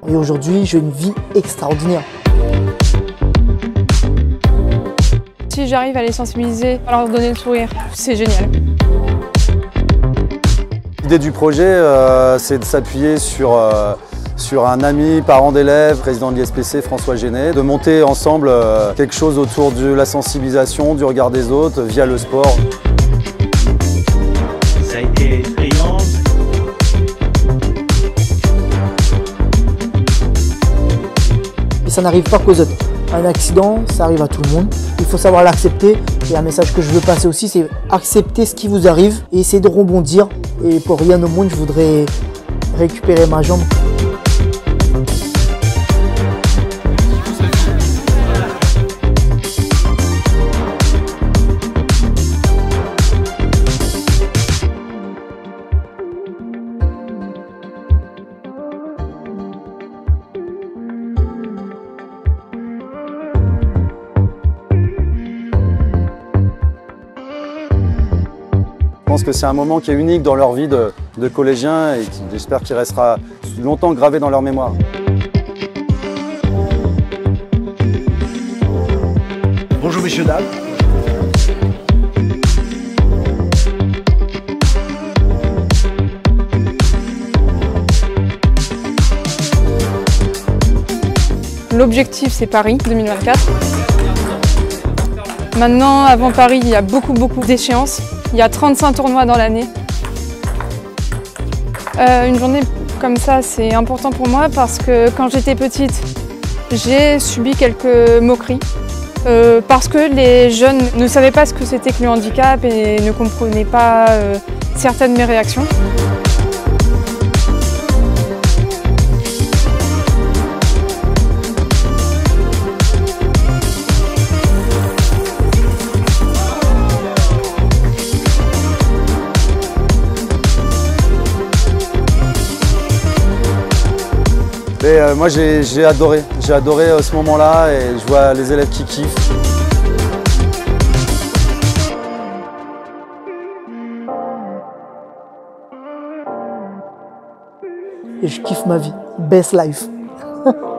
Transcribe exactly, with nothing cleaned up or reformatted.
Et aujourd'hui, j'ai une vie extraordinaire. Si j'arrive à les sensibiliser, à leur donner le sourire, c'est génial. L'idée du projet, euh, c'est de s'appuyer sur, euh, sur un ami, parent d'élève, président de l'I S P C, François Génet, de monter ensemble euh, quelque chose autour de la sensibilisation, du regard des autres, via le sport. Ça a été effrayant. Et ça n'arrive pas qu'aux autres. Un accident, ça arrive à tout le monde. Il faut savoir l'accepter. Et un message que je veux passer aussi, c'est accepter ce qui vous arrive et essayer de rebondir. Et pour rien au monde, je voudrais récupérer ma jambe. Je pense que c'est un moment qui est unique dans leur vie de, de collégiens et j'espère qu'il restera longtemps gravé dans leur mémoire. Bonjour messieurs, dames. L'objectif, c'est Paris deux mille vingt-quatre. Maintenant, avant Paris, il y a beaucoup, beaucoup d'échéances. Il y a trente-cinq tournois dans l'année. Euh, une journée comme ça, c'est important pour moi parce que quand j'étais petite, j'ai subi quelques moqueries. Euh, parce que les jeunes ne savaient pas ce que c'était que le handicap et ne comprenaient pas euh, certaines de mes réactions. Et euh, moi j'ai adoré, j'ai adoré euh, ce moment-là et je vois les élèves qui kiffent. Et je kiffe ma vie. Best life.